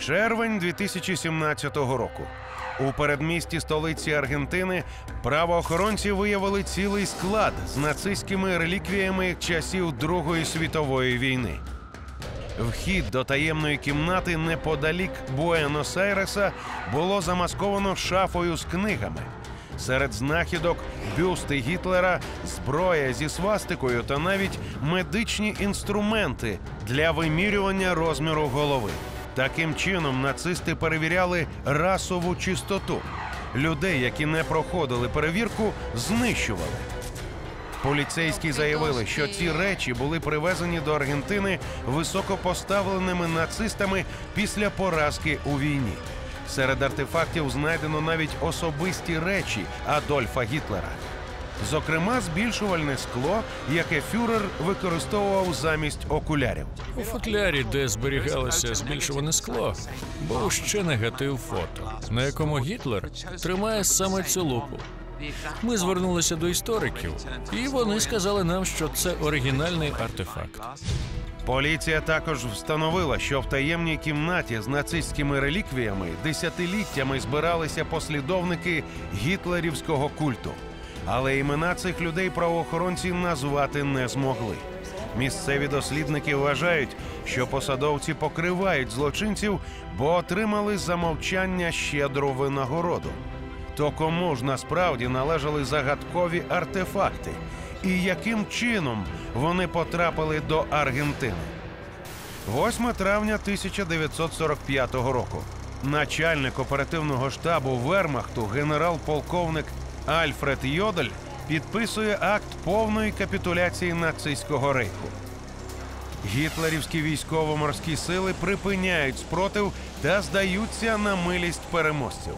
Червень 2017 року. У передмісті столиці Аргентини правоохоронці виявили цілий склад з нацистськими реліквіями часів Другої світової війни. Вхід до таємної кімнати неподалік Буенос-Айреса було замасковано шафою з книгами. Серед знахідок – бюсти Гітлера, зброя зі свастикою та навіть медичні інструменти для вимірювання розміру голови. Таким чином нацисти перевіряли расову чистоту. Людей, які не проходили перевірку, знищували. Поліцейські заявили, що ці речі були привезені до Аргентини високопоставленими нацистами після поразки у війні. Серед артефактів знайдено навіть особисті речі Адольфа Гітлера. Зокрема, збільшувальне скло, яке фюрер використовував замість окулярів. У футлярі, де зберігалося збільшуване скло, був ще негатив фото, на якому Гітлер тримає саме цю лупу. Ми звернулися до істориків, і вони сказали нам, що це оригінальний артефакт. Поліція також встановила, що в таємній кімнаті з нацистськими реліквіями десятиліттями збиралися послідовники гітлерівського культу. Але імена цих людей правоохоронці назвати не змогли. Місцеві дослідники вважають, що посадовці покривають злочинців, бо отримали за мовчання щедру винагороду. То кому ж насправді належали загадкові артефакти? І яким чином вони потрапили до Аргентини? 8 травня 1945 року. Начальник оперативного штабу Вермахту генерал-полковник Альфред Йодель підписує акт повної капітуляції нацистського рейху. Гітлерівські військово-морські сили припиняють спротив та здаються на милість переможців.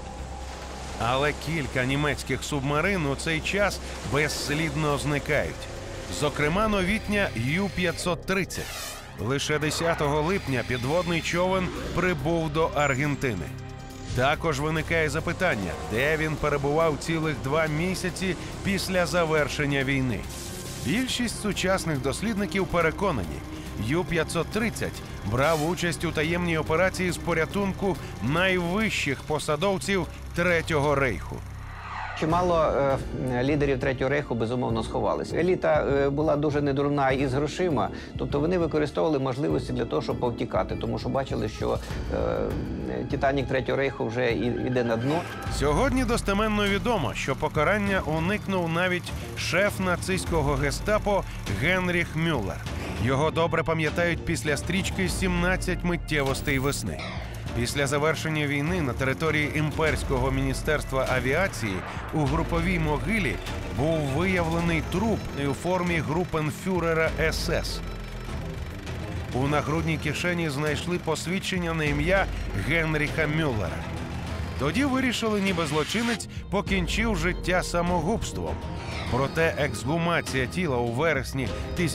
Але кілька німецьких субмарин у цей час безслідно зникають. Зокрема, новітня Ю-530. Лише 10 липня підводний човен прибув до Аргентини. Також виникає запитання, де він перебував цілих 2 місяці після завершення війни. Більшість сучасних дослідників переконані, Ю-530 брав участь у таємній операції з порятунку найвищих посадовців Третього рейху. Чимало лідерів Третього рейху, безумовно, сховалися. Еліта була дуже недурна із грошима, тобто вони використовували можливості для того, щоб повтікати, тому що бачили, що Титанік Третього рейху вже йде на дно. Сьогодні достеменно відомо, що покарання уникнув навіть шеф нацистського гестапо Генріх Мюллер. Його добре пам'ятають після стрічки «17 миттєвостей весни». Після завершення війни на території імперського міністерства авіації у груповій могилі був виявлений труп у формі групенфюрера СС. У нагрудній кишені знайшли посвідчення на ім'я Генріха Мюллера. Тоді вирішили, ніби злочинець покінчив життя самогубством. Проте ексгумація тіла у вересні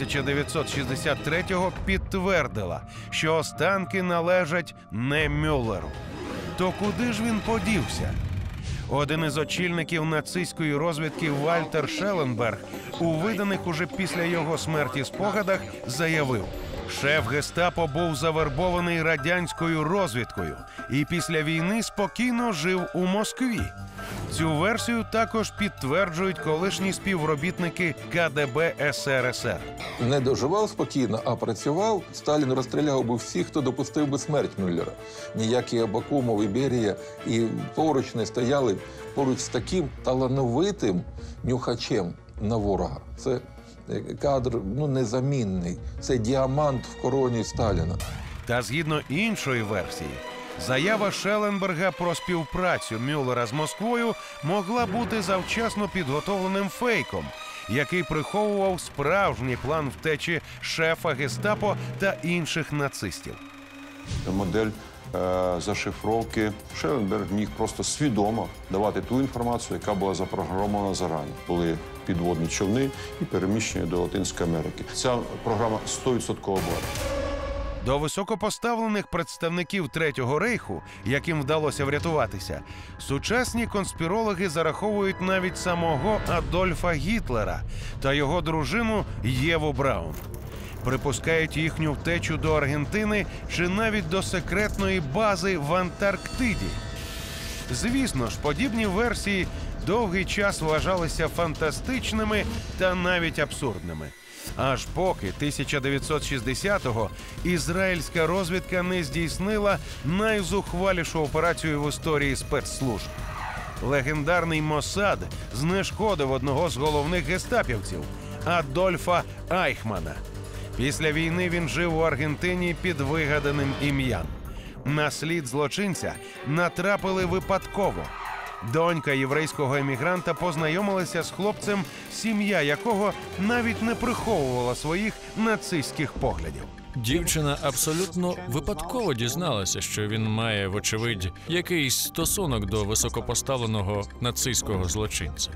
1963-го підтвердила, що останки належать не Мюллеру. То куди ж він подівся? Один із очільників нацистської розвідки Вальтер Шелленберг у виданих уже після його смерті спогадах заявив: шеф гестапо був завербований радянською розвідкою і після війни спокійно жив у Москві. Цю версію також підтверджують колишні співробітники КДБ СРСР. Не доживав спокійно, а працював. Сталін розстріляв би всіх, хто допустив би смерть Мюллера. Ніякі Абакумов і Берія і поруч не стояли поруч з таким талановитим нюхачем на ворога. Це кадр незамінний. Це діамант в короні Сталіна. Та згідно іншої версії, заява Шелленберга про співпрацю Мюллера з Москвою могла бути завчасно підготовленим фейком, який приховував справжній план втечі шефа гестапо та інших нацистів. Модель зашифровки Шелленберг міг просто свідомо давати ту інформацію, яка була запрограмована зарані. Були підводні човни і переміщення до Латинської Америки. Ця програма 100% була. До високопоставлених представників Третього рейху, яким вдалося врятуватися, сучасні конспірологи зараховують навіть самого Адольфа Гітлера та його дружину Єву Браун. припускають їхню втечу до Аргентини чи навіть до секретної бази в Антарктиді. Звісно ж, подібні версії довгий час вважалися фантастичними та навіть абсурдними. Аж поки 1960-го ізраїльська розвідка не здійснила найзухвалішу операцію в історії спецслужб. Легендарний Моссад знешкодив одного з головних гестапівців – Адольфа Айхмана. Після війни він жив у Аргентині під вигаданим ім'ям. На слід злочинця натрапили випадково. Донька єврейського емігранта познайомилася з хлопцем, сім'я якого навіть не приховувала своїх нацистських поглядів. Дівчина абсолютно випадково дізналася, що він має, вочевидь, якийсь стосунок до високопоставленого нацистського злочинця.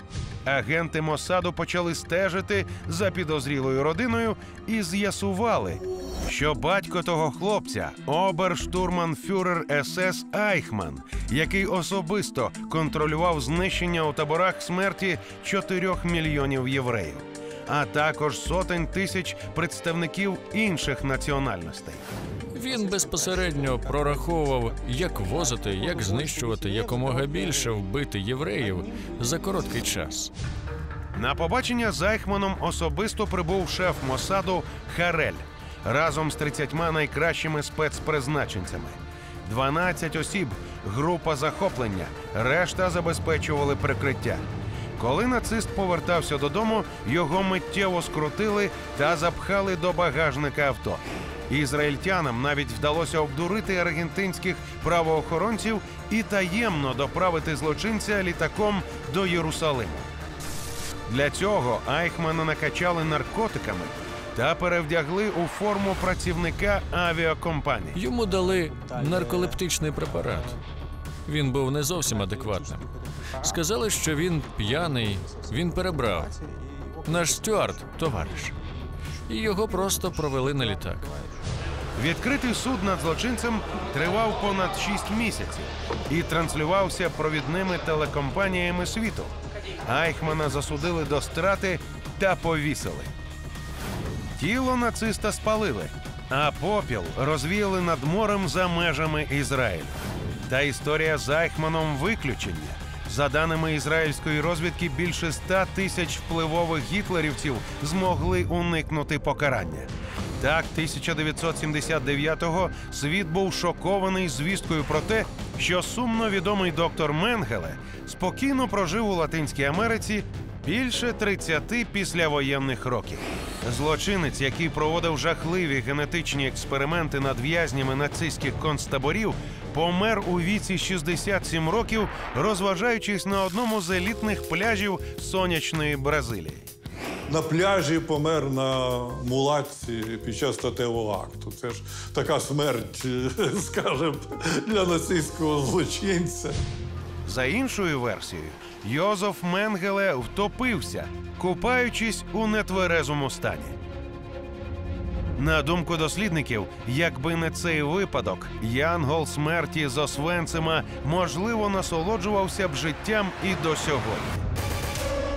Агенти Моссаду почали стежити за підозрілою родиною і з'ясували, що батько того хлопця – оберштурманфюрер СС Айхман, який особисто контролював знищення у таборах смерті 4 мільйонів євреїв, а також сотень тисяч представників інших національностей. Він безпосередньо прораховував, як возити, як знищувати якомога більше вбити євреїв за короткий час. На побачення з Айхманом особисто прибув шеф Моссаду Харель разом з 30 найкращими спецпризначенцями. 12 осіб – група захоплення, решта забезпечували прикриття. Коли нацист повертався додому, його миттєво скрутили та запхали до багажника авто. Ізраїльтянам навіть вдалося обдурити аргентинських правоохоронців і таємно доправити злочинця літаком до Єрусалиму. Для цього Айхмана накачали наркотиками та перевдягли у форму працівника авіакомпанії. Йому дали нарколептичний препарат. Він був не зовсім адекватним. Сказали, що він п'яний, він перебрав. Наш стюард – товариш. І його просто провели на літак. Відкритий суд над злочинцем тривав понад 6 місяців і транслювався провідними телекомпаніями світу. Айхмана засудили до страти та повісили. Тіло нациста спалили, а попіл розвіяли над морем за межами Ізраїлю. Та історія з Айхманом – виключення. За даними ізраїльської розвідки, більше 100 тисяч впливових гітлерівців змогли уникнути покарання. Так, 1979-го світ був шокований звісткою про те, що сумно відомий доктор Менгеле спокійно прожив у Латинській Америці більше 30 післявоєнних років. Злочинець, який проводив жахливі генетичні експерименти над в'язнями нацистських концтаборів, помер у віці 67 років, розважаючись на одному з елітних пляжів сонячної Бразилії. На пляжі помер на мулатці під час статевого акту. Це ж така смерть, скажімо, для нацистського злочинця. За іншою версією, Йозеф Менгеле втопився, купаючись у нетверезому стані. На думку дослідників, якби не цей випадок, Янгол смерті з Освенцима, можливо, насолоджувався б життям і до сьогодні.